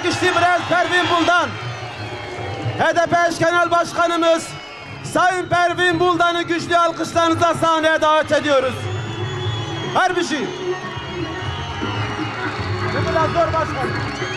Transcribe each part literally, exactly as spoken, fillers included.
güçlü biraz Pervin Buldan. H D P eş genel başkanımız Sayın Pervin Buldan'ı güçlü alkışlarınızla sahneye davet ediyoruz. Her bir şey. Biraz zor başkanım.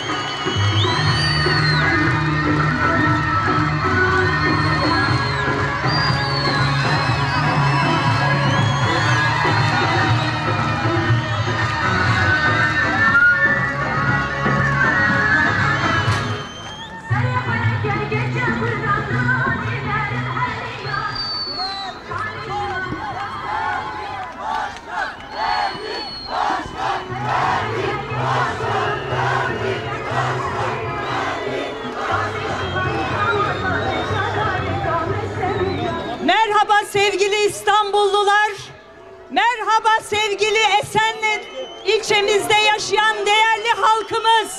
Merhaba sevgili İstanbullular, merhaba sevgili Esenler ilçemizde yaşayan değerli halkımız.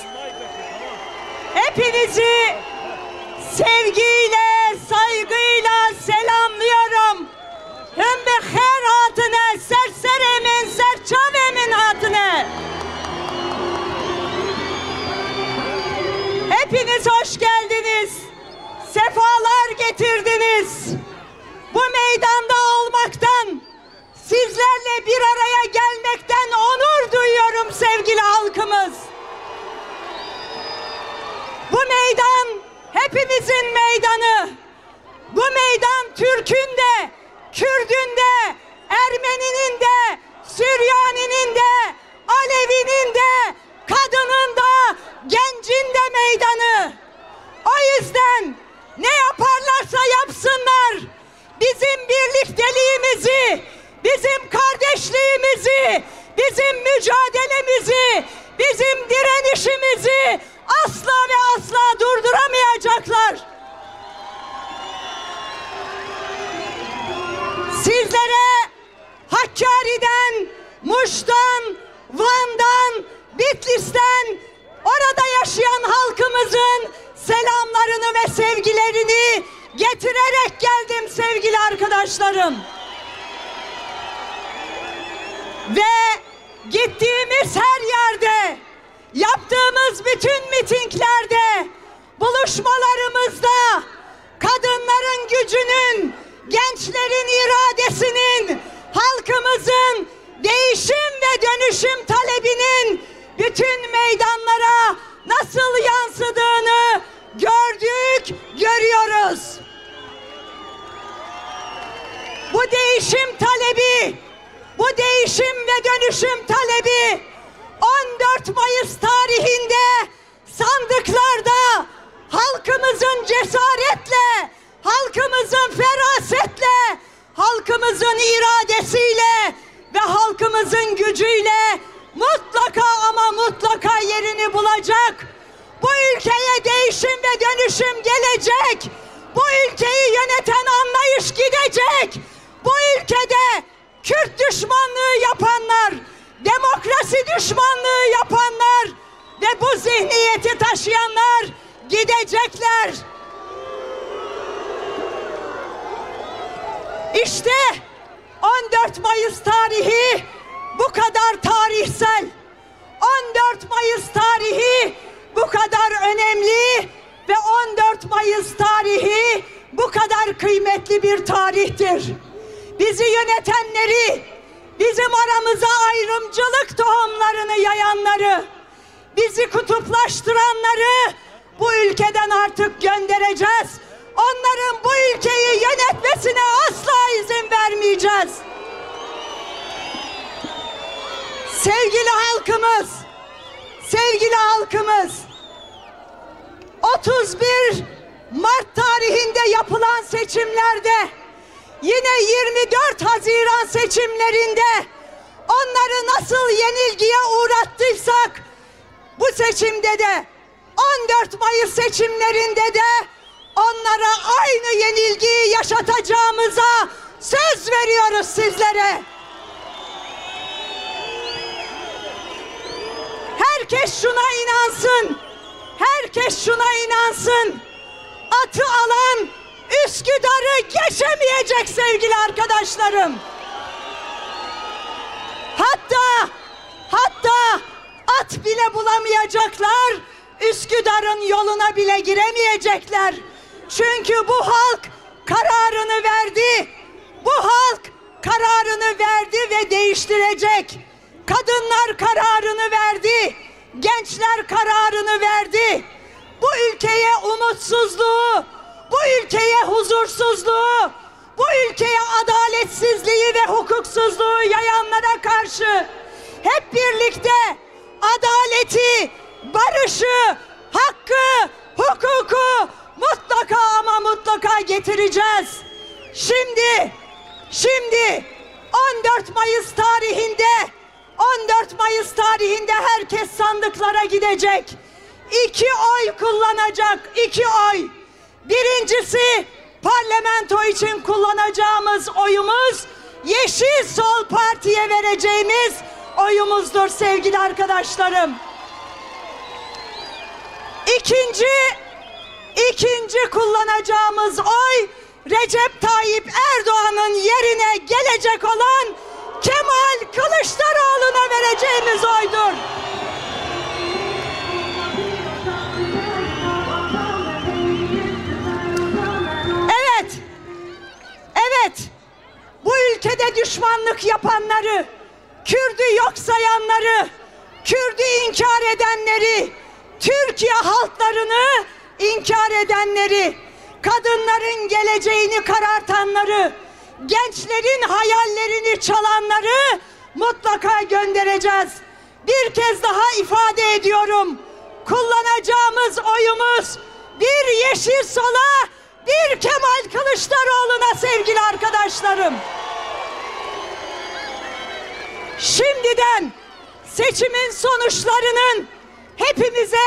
Hepinizi sevgiyle, saygıyla selamlıyorum. Hem de her hatine, serseremin, serçavemin hatine. Hepiniz hoş geldiniz, sefalar getirdiniz. Bu meydanda olmaktan, sizlerle bir araya gelmekten onur duyuyorum sevgili halkımız. Bu meydan hepimizin meydanı. Bu meydan Türk'ün de, Kürd'ün de, Ermeni'nin de, Süryani'nin de, Alevi'nin de, kadının da, gencin de meydanı. O yüzden ne yaparlarsa yapsınlar, bizim birlikteliğimizi, bizim kardeşliğimizi, bizim mücadelemizi, bizim direnişimizi asla ve asla durduramayacaklar. Sizlere Hakkari'den, Muş'tan, Van'dan, Bitlis'ten, orada yaşayan halkımızın selamlarını ve sevgilerini getirerek geldim sevgili arkadaşlarım. Ve gittiğimiz her yerde, yaptığımız bütün mitinglerde, buluşmalarımızda kadınların gücünün, gençlerin iradesinin, halkımızın değişim ve dönüşüm talebinin bütün meydanlara nasıl yansıdığını gördük, görüyoruz. Bu değişim talebi, bu değişim ve dönüşüm talebi on dört Mayıs tarihinde sandıklarda halkımızın cesaretle, halkımızın ferasetle, halkımızın iradesiyle ve halkımızın gücüyle mutlaka ama mutlaka yerini bulacak. Bu ülkeye değişim ve dönüşüm gelecek. Bu ülkeyi yöneten anlayış gidecek. Bu ülkede Kürt düşmanlığı yapanlar, demokrasi düşmanlığı yapanlar ve bu zihniyeti taşıyanlar gidecekler. İşte on dört Mayıs tarihi bu kadar tarihsel. on dört Mayıs tarihi bu kadar önemli ve on dört Mayıs tarihi bu kadar kıymetli bir tarihtir. Bizi yönetenleri, bizim aramıza ayrımcılık tohumlarını yayanları, bizi kutuplaştıranları bu ülkeden artık göndereceğiz. Onların bu ülkeyi yönetmesine asla izin vermeyeceğiz. Sevgili halkımız, sevgili halkımız, otuz bir Mart tarihinde yapılan seçimlerde, yine yirmi dört Haziran seçimlerinde onları nasıl yenilgiye uğrattıysak, bu seçimde de on dört Mayıs seçimlerinde de onlara aynı yenilgiyi yaşatacağımıza söz veriyoruz sizlere. Herkes şuna inansın. Herkes şuna inansın. Atı alan Üsküdar'ı geçemeyecek sevgili arkadaşlarım. Hatta hatta at bile bulamayacaklar. Üsküdar'ın yoluna bile giremeyecekler. Çünkü bu halk kararını verdi. Bu halk kararını verdi ve değiştirecek. Kadınlar kararını verdi. Gençler kararını verdi. Bu ülkeye umutsuzluğu, bu ülkeye huzursuzluğu, bu ülkeye adaletsizliği ve hukuksuzluğu yayanlara karşı hep birlikte adaleti, barışı, hakkı, hukuku mutlaka ama mutlaka getireceğiz. Şimdi, şimdi on dört Mayıs tarihinde, on dört Mayıs tarihinde herkes sandıklara gidecek. İki oy kullanacak, iki oy. Birincisi, parlamento için kullanacağımız oyumuz Yeşil Sol Parti'ye vereceğimiz oyumuzdur sevgili arkadaşlarım. İkinci, ikinci kullanacağımız oy Recep Tayyip Erdoğan'ın yerine gelecek olan Kemal Kılıçdaroğlu'na vereceğimiz oydur. Evet, evet, bu ülkede düşmanlık yapanları, Kürt'ü yok sayanları, Kürt'ü inkar edenleri, Türkiye halklarını inkar edenleri, kadınların geleceğini karartanları, gençlerin hayallerini çalanları mutlaka göndereceğiz. Bir kez daha ifade ediyorum. Kullanacağımız oyumuz bir Yeşil Sol'a, bir Kemal Kılıçdaroğlu'na sevgili arkadaşlarım. Şimdiden seçimin sonuçlarının hepimize,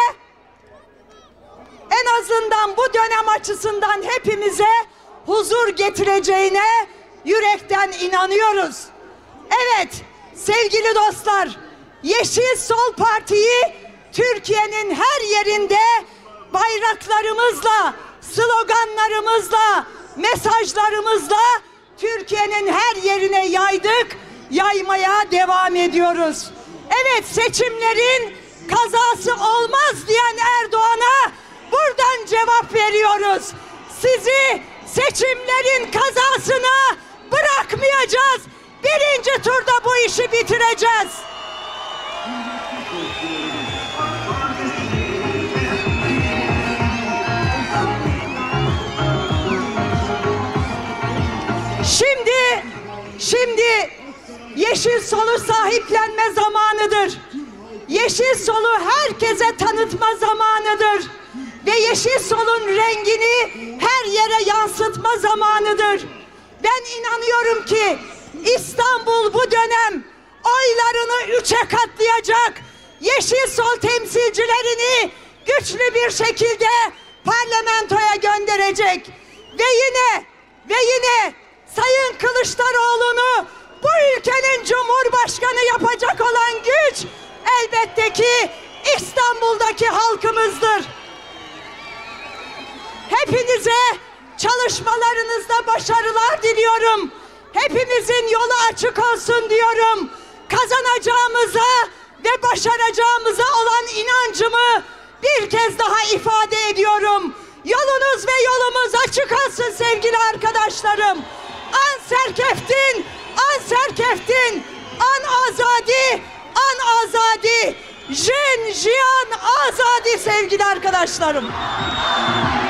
en azından bu dönem açısından hepimize huzur getireceğine yürekten inanıyoruz. Evet sevgili dostlar, Yeşil Sol Parti'yi Türkiye'nin her yerinde bayraklarımızla, sloganlarımızla, mesajlarımızla Türkiye'nin her yerine yaydık, yaymaya devam ediyoruz. Evet, seçimlerin kazası olmaz diyen Erdoğan'a buradan cevap veriyoruz. Sizi seçimlerin kazasına bırakmayacağız. Birinci turda bu işi bitireceğiz. Şimdi, şimdi Yeşil Sol'u sahiplenme zamanıdır. Yeşil Sol'u herkese tanıtma zamanıdır. Ve Yeşil Sol'un rengini her yere yansıtma zamanıdır. Ben inanıyorum ki İstanbul bu dönem oylarını üçe katlayacak. Yeşil Sol temsilcilerini güçlü bir şekilde parlamentoya gönderecek. Ve yine ve yine Sayın Kılıçdaroğlu'nu bu ülkenin Cumhurbaşkanı yapacak olan güç elbette ki İstanbul'daki halkımızdır. Hepinize çalışmalarınızda başarılar diliyorum. Hepimizin yolu açık olsun diyorum. Kazanacağımıza ve başaracağımıza olan inancımı bir kez daha ifade ediyorum. Yolunuz ve yolumuz açık olsun sevgili arkadaşlarım. An serkeftin, an serkeftin, an azadi, an azadi, jin, jiyan, azadi sevgili arkadaşlarım.